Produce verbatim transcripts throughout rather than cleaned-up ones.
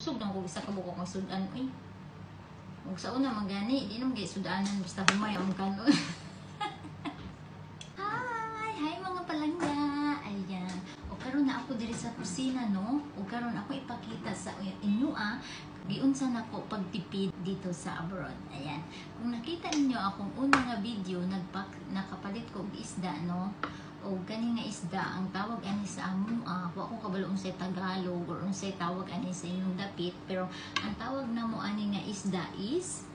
Sugdan ko isa ka buko kang sudan uy. Ug sa una magani di na magay sudanan basta humay ang kanon. Hi, hi mga palangga. Ayan. O karon na ako diri sa kusina no. O karon ako ipakita sa inyo ah giunsa nako pagtipid dito sa abroad. Ayan. Kung nakita ninyo akong una nga video nagpak nakapalit ko og isda no. O kani nga isda ang tawag ani sa amo ah wa ko kabalo unsay Tagalog or unsay tawag ani sa inyong dapit pero ang tawag namo ani nga isda is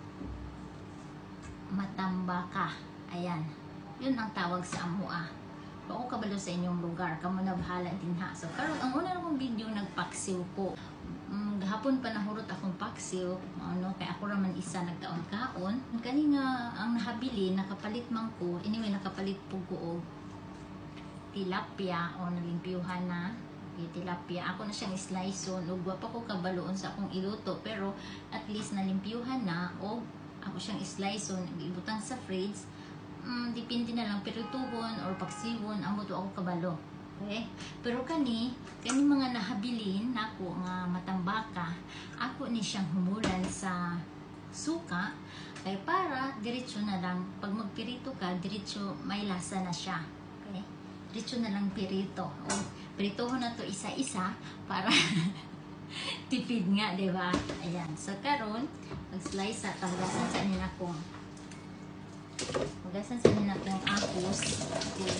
matambaka. Ayan. Yun ang tawag sa amo ah. Wa ko kabalo sa inyong lugar kamo na bahala din ha. So karon ang una na kong video nagpaksiw ko. Mm, gahapon pa nahurot akong paksiw ano kay ako raman isa nagtaon kaon kani nga ang nahabili nakapalit man ko anyway nakapalit pug ko og tilapia o nalimpyuhan na okay, tilapia ako na siyang sliceon ug wa pa ko kabaloon sa akong iluto pero at least nalimpyuhan na o ako siyang sliceon ibutang sa fridge mm, depende na lang pero tuhon or paksiwon amo to ako kabalo okay pero kani kani mga nahabilin nako nga matambaka ako ni siyang humulan sa suka kay para diretso na lang pag magpirito ka diretso may lasa na siya okay diretso na lang pirito. O, piritoho na to isa-isa para tipid nga, di ba? Ayan. So, karon mag-slice sa tagasan sa nila kong magasan sa nila kong apos. Okay.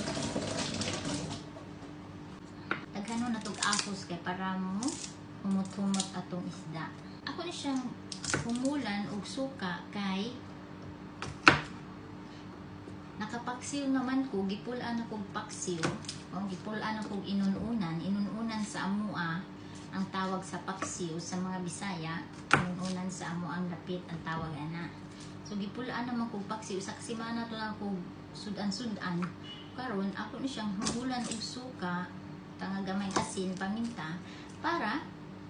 Taghano na tog apos kay para mo humot-humot atong isda. Ako ni siyang humulan og suka kay nakapaksiw naman ko, gipulaan akong paksiw, o gipulaan akong inununan, inununan sa amua, ang tawag sa paksiw sa mga Bisaya, inununan sa amo ang lapit, ang tawag ana. So gipulaan naman kong paksiw, sa kasimana to lang kong sudan-sudan, karon ako ni siyang humulan og suka, tanga gamay asin, paminta, para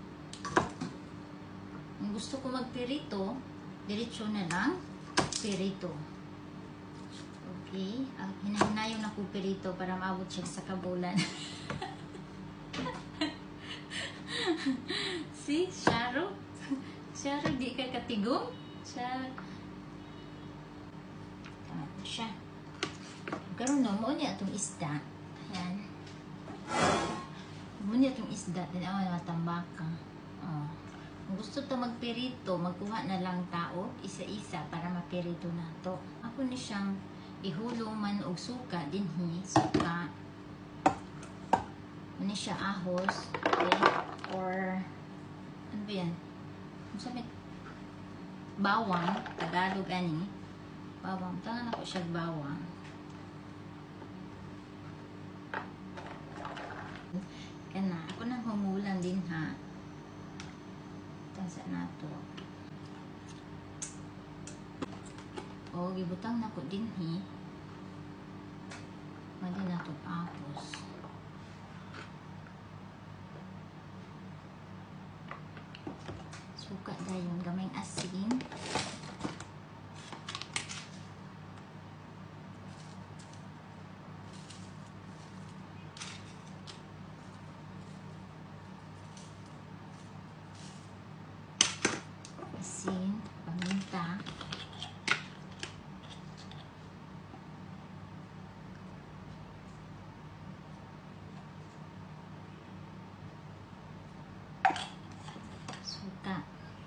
kung gusto ko magpirito, diretso na lang, pirito. Okay, uh, hinahinayon ako perito para maabot siya sa kabulan. Si Sharo? Sharo, di ka katigong? Sharo. Tama po siya. Karoon na, mo niya itong isda. Ayan. Mo niya itong isda. Tinawa na matambaka. Oh. Kung gusto ito magperito, magkuha na lang tao, isa-isa para maperito na ito. Ako ni siyang ihulong man og suka dinhi suka muna siya ahos okay? Or ano ba yan sabi bawang Tagalog ani bawang tangan ako siya bawang kana ako nang humulan din ha tansa nato o gibutang nako dinhi mali na to apos suka dayon gamay asin asin paminta suka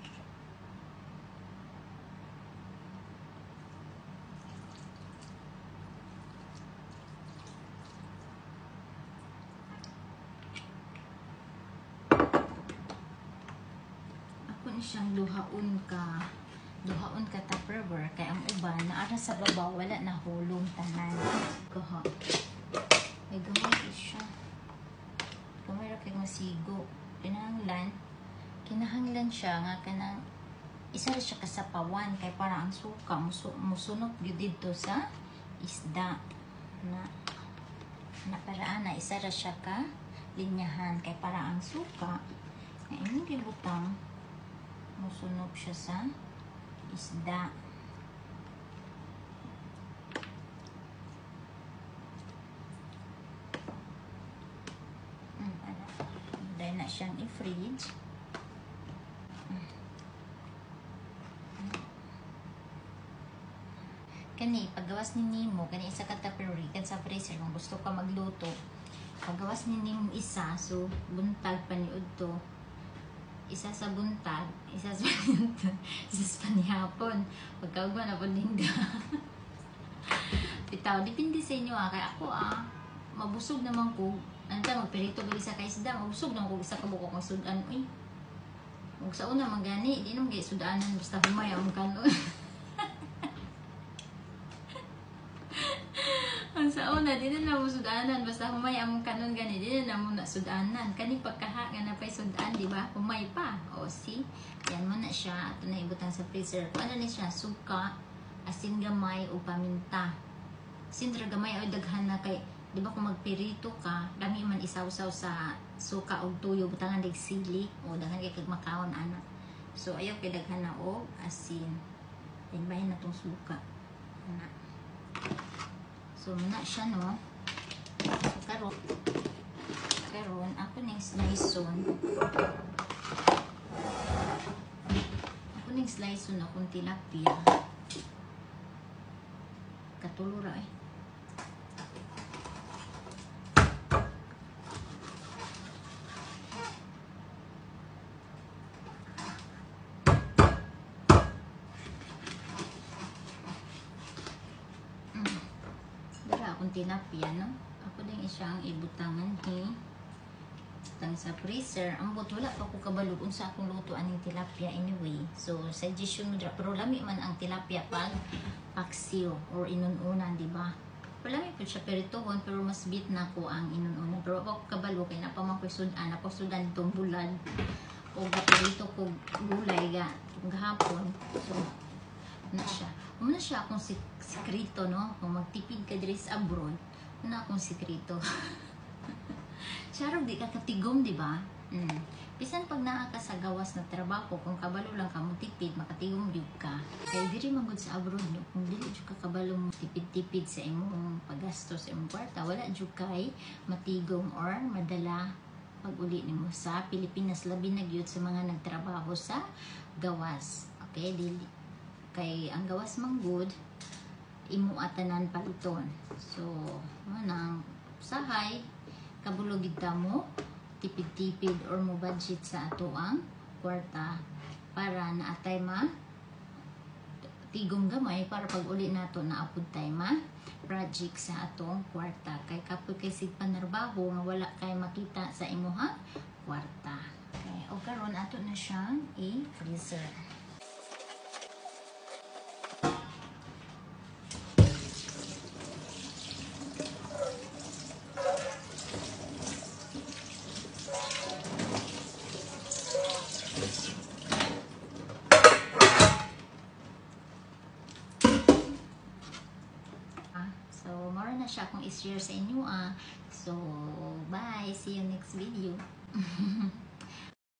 ako ni siyang duhaon ka duhaon ka tupperware kay ang uban naara sa babaw wala na hulong tanan kaha may gamay siya gamay ra kay masigo kinahanglan kinahanglan siya nga kanang isa ra siya kasapawan kay para ang suka musunok gyud didto sa isda na na paraan na isa ra siya ka linyahan kay para ang suka nga imong gibutang musunok siya sa isda hmm, dahil na siyang i-fridge kani paggawas ni nimo kani isa ka tupperware kan sa freezer kung gusto ka magluto. Paggawas ni nimo isa, so buntag paniud to. Isa sa buntag, isa sa isa sa panihapon. Pagkaugma na po linda. Bitaw, depende sa inyo ah. Kaya ako ah, mabusog naman ko. Ano ta, magperito gali sa kaisda. Mabusog naman ko isa ka buko kong sudan. Uy, huwag sa una magani. Di naman gaya sudanan. Basta humaya ang kanon. Ang sa una, di na na mo sudanan. Basta humaya ang kanon gani. Di na na mo na sudanan. Kani pagkaha nga na pa'y sudan, di ba? Humay pa. O, see? Yan mo na siya. Ito na ibutang sa freezer. Ano na siya? Suka, asin gamay o paminta. Asin gamay o daghan na kay, di ba kung magpirito ka, dami man isaw-saw sa suka o tuyo, butangan dig sili o daghan kay kag makawon ana. So ayaw kay daghan na og asin. Tingbahin na tong suka. Ana. So muna siya no. So karon karon ako ning sliceon. Ako ning sliceon akong tilapia. Katulura eh. Tilapia, no? Ako din isang ibutangan he. Butang sa freezer. Ang but wala pa ko kabalog unsa akong luto aning tilapia anyway. So, suggestion mo dra. Pero lami man ang tilapia pag paksiw or inununan, di ba? Lami po siya peritohon, pero mas bit na ko ang inununan. Pero ako kabalo kay napaman ko sudan. Ako sudan itong bulad. O gaperito ko gulay ga. Gahapon. So, na siya. Muna siya akong sik sikrito, no? Kung magtipid ka diri sa abroad, muna akong sikrito. Siyaro, di ka katigom, di ba? Mm. Bisan pag naa ka sa gawas na trabaho, kung kabalo lang ka mong tipid, makatigom yun ka. Kaya diri magod sa abroad, no? Kung dili jud ka kabalo mong tipid-tipid sa imong paggastos sa imong kwarta, wala jud kay matigom or madala pag uli nimo sa Pilipinas, labi na gyud sa mga nagtrabaho sa gawas. Okay, dili kay ang gawas mang good imo atanan paliton. So manang sahay kabulogid ta mo tipid-tipid or mo budget sa ato ang kwarta para naatay ma tigong gamay para pag uli nato na apud tay ma project sa atong kwarta. Kay kapoy kay sig panarbaho nga wala kay makita sa imuha kwarta. Okay, o karon ato na siyang i-freezer. Na siya kung i-share sa inyo ah. So, bye. See you next video.